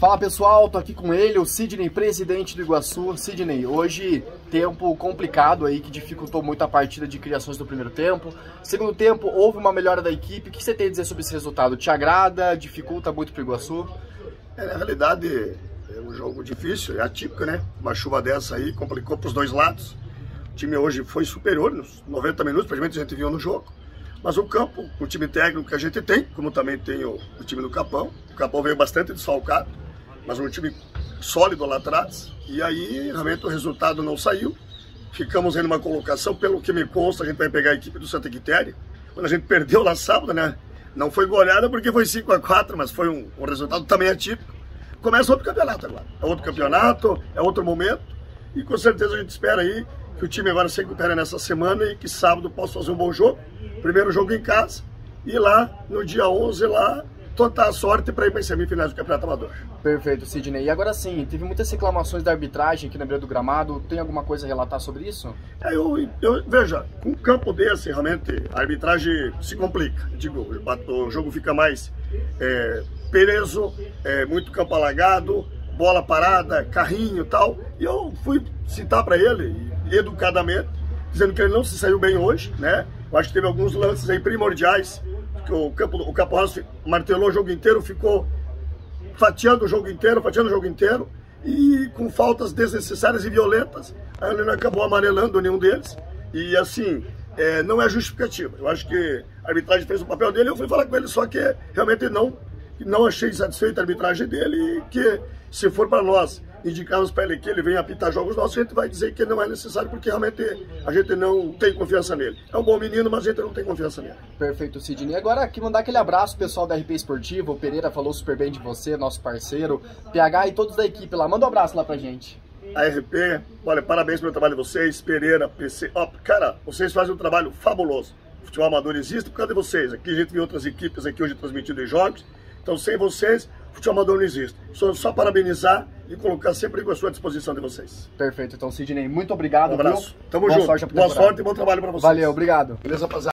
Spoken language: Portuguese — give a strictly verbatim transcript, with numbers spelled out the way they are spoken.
Fala pessoal, tô aqui com ele, o Sidney, presidente do Iguaçu. Sidney, hoje tempo complicado aí que dificultou muito a partida de criações do primeiro tempo. Segundo tempo, houve uma melhora da equipe. O que você tem a dizer sobre esse resultado? Te agrada? Dificulta muito pro Iguaçu? É, na realidade, é um jogo difícil, é atípico, né? Uma chuva dessa aí complicou pros dois lados. O time hoje foi superior nos noventa minutos, praticamente a gente viu no jogo. Mas o campo, o time técnico que a gente tem, como também tem o, o time do Capão. O Capão veio bastante desfalcado, mas um time sólido lá atrás. E aí, realmente, o resultado não saiu. Ficamos em uma colocação, pelo que me consta, a gente vai pegar a equipe do Santa Quitéria. Quando a gente perdeu lá sábado, né? Não foi goleada porque foi cinco a quatro, mas foi um, um resultado também atípico. Começa outro campeonato agora. É outro campeonato, é outro momento. E com certeza a gente espera aí que o time agora se recupere nessa semana e que sábado possa fazer um bom jogo. Primeiro jogo em casa. E lá, no dia onze, lá, tentar a sorte para ir para as semifinais do Campeonato Amador. Perfeito, Sidney. E agora sim, teve muitas reclamações da arbitragem aqui na beira do gramado. Tem alguma coisa a relatar sobre isso? É, eu, eu, veja, com um campo desse, realmente, a arbitragem se complica. Digo, o jogo fica mais é, preso, é, muito campo alagado, bola parada, carrinho e tal. E eu fui citar para ele, educadamente, dizendo que ele não se saiu bem hoje, né? Eu acho que teve alguns lances aí primordiais, que o campo, o Capoás martelou o jogo inteiro, ficou fatiando o jogo inteiro, fatiando o jogo inteiro, e com faltas desnecessárias e violentas, aí ele não acabou amarelando nenhum deles, e assim, é, não é justificativa. Eu acho que a arbitragem fez o papel dele, eu fui falar com ele, só que realmente não, não achei satisfeita a arbitragem dele, e que se for para nós indicarmos para ele que ele venha apitar jogos nossos, a gente vai dizer que não é necessário, porque realmente a gente não tem confiança nele. É um bom menino, mas a gente não tem confiança nele. Perfeito, Sidney. Agora aqui mandar aquele abraço pessoal da R P Esportivo. O Pereira falou super bem de você, nosso parceiro, P H e todos da equipe lá. Manda um abraço lá pra gente. A R P, olha, parabéns pelo trabalho de vocês, Pereira, P C. Ó, cara, vocês fazem um trabalho fabuloso. O futebol amador existe por causa de vocês. Aqui a gente vê outras equipes aqui hoje transmitindo em jogos. Então, sem vocês, o futebol amador não existe. Só, só parabenizar e colocar sempre com a sua disposição de vocês. Perfeito. Então, Sidney, muito obrigado. Um abraço. Viu? Tamo Boa junto. Sorte Boa sorte e bom trabalho para vocês. Valeu, obrigado. Beleza, rapaziada?